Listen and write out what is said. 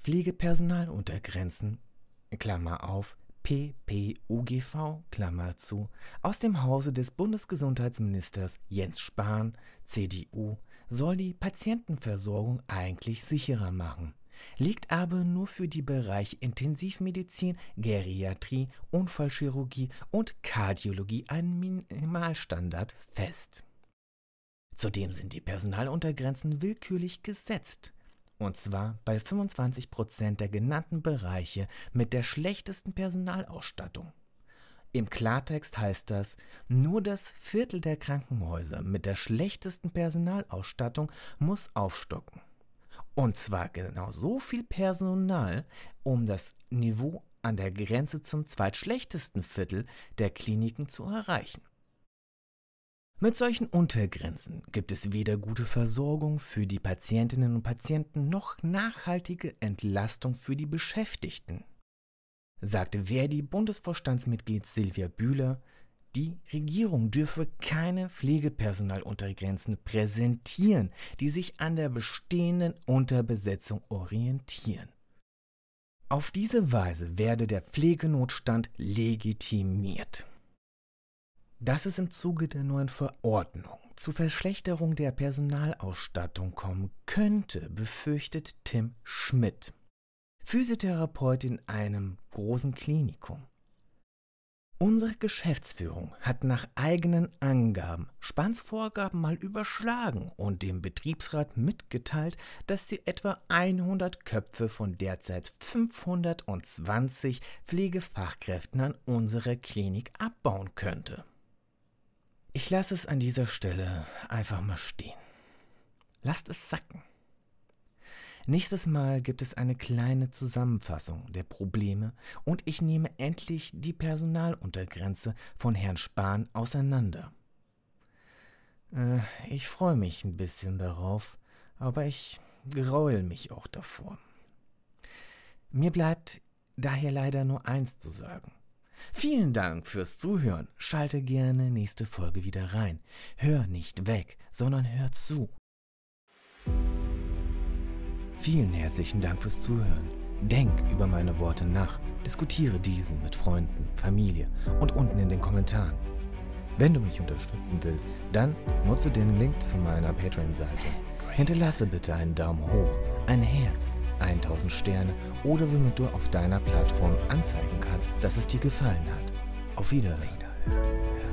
Pflegepersonaluntergrenzen, Klammer auf, PPUGV, Klammer zu, aus dem Hause des Bundesgesundheitsministers Jens Spahn, CDU, soll die Patientenversorgung eigentlich sicherer machen, legt aber nur für die Bereiche Intensivmedizin, Geriatrie, Unfallchirurgie und Kardiologie einen Minimalstandard fest. Zudem sind die Personaluntergrenzen willkürlich gesetzt, und zwar bei 25% der genannten Bereiche mit der schlechtesten Personalausstattung. Im Klartext heißt das, nur das Viertel der Krankenhäuser mit der schlechtesten Personalausstattung muss aufstocken. Und zwar genau so viel Personal, um das Niveau an der Grenze zum zweitschlechtesten Viertel der Kliniken zu erreichen. Mit solchen Untergrenzen gibt es weder gute Versorgung für die Patientinnen und Patienten noch nachhaltige Entlastung für die Beschäftigten, sagte Verdi-Bundesvorstandsmitglied Silvia Bühler. Die Regierung dürfe keine Pflegepersonaluntergrenzen präsentieren, die sich an der bestehenden Unterbesetzung orientieren. Auf diese Weise werde der Pflegenotstand legitimiert. Dass es im Zuge der neuen Verordnung zu Verschlechterung der Personalausstattung kommen könnte, befürchtet Tim Schmidt, Physiotherapeut in einem großen Klinikum. Unsere Geschäftsführung hat nach eigenen Angaben Spahns Vorgaben mal überschlagen und dem Betriebsrat mitgeteilt, dass sie etwa 100 Köpfe von derzeit 520 Pflegefachkräften an unserer Klinik abbauen könnte. Ich lasse es an dieser Stelle einfach mal stehen. Lasst es sacken. Nächstes Mal gibt es eine kleine Zusammenfassung der Probleme und ich nehme endlich die Personaluntergrenze von Herrn Spahn auseinander. Ich freue mich ein bisschen darauf, aber ich gräuel mich auch davor. Mir bleibt daher leider nur eins zu sagen. Vielen Dank fürs Zuhören. Schalte gerne nächste Folge wieder rein. Hör nicht weg, sondern hör zu. Vielen herzlichen Dank fürs Zuhören. Denk über meine Worte nach, diskutiere diese mit Freunden, Familie und unten in den Kommentaren. Wenn du mich unterstützen willst, dann nutze den Link zu meiner Patreon-Seite. Hinterlasse bitte einen Daumen hoch, ein Herz, 1000 Sterne oder womit du auf deiner Plattform anzeigen kannst, dass es dir gefallen hat. Auf Wiederhören.